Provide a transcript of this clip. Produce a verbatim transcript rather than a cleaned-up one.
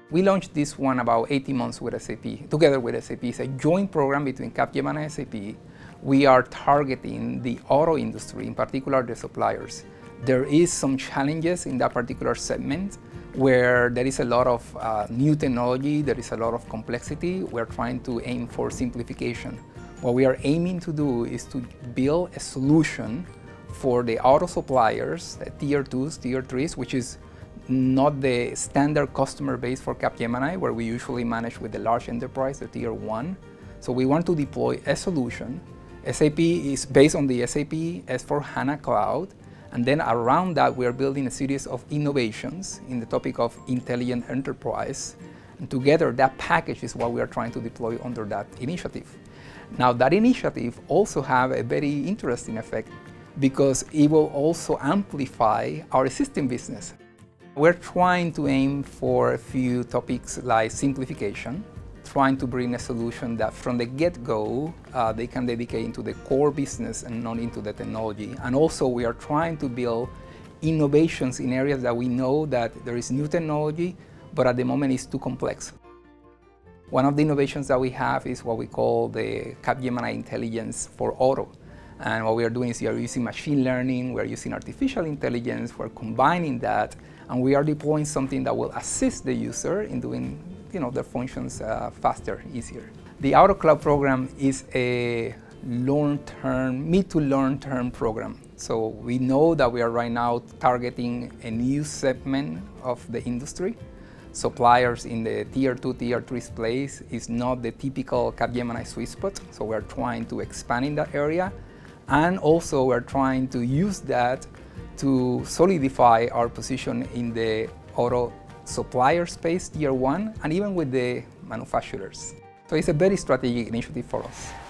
We launched this one about eighteen months with S A P, together with S A P. It's a joint program between Capgemini and S A P. We are targeting the auto industry, in particular the suppliers. There is some challenges in that particular segment where there is a lot of uh, new technology, there is a lot of complexity. We're trying to aim for simplification. What we are aiming to do is to build a solution for the auto suppliers, the tier twos, tier threes, which is not the standard customer base for Capgemini, where we usually manage with the large enterprise, the tier one. So we want to deploy a solution. S A P is based on the S A P S four HANA Cloud, and then around that we are building a series of innovations in the topic of intelligent enterprise. And together that package is what we are trying to deploy under that initiative. Now that initiative also have a very interesting effect because it will also amplify our existing business. We're trying to aim for a few topics like simplification, trying to bring a solution that from the get-go uh, they can dedicate into the core business and not into the technology. And also we are trying to build innovations in areas that we know that there is new technology, but at the moment it's too complex. One of the innovations that we have is what we call the Capgemini Intelligence for Auto. And what we are doing is we are using machine learning, we are using artificial intelligence, we're combining that, and we are deploying something that will assist the user in doing you know, their functions uh, faster, easier. The Auto Cloud program is a long-term, mid to long-term program. So we know that we are right now targeting a new segment of the industry. Suppliers in the tier two, tier three place is not the typical Capgemini sweet spot, so we're trying to expand in that area. And also we're trying to use that to solidify our position in the auto supplier space, tier one, and even with the manufacturers. So it's a very strategic initiative for us.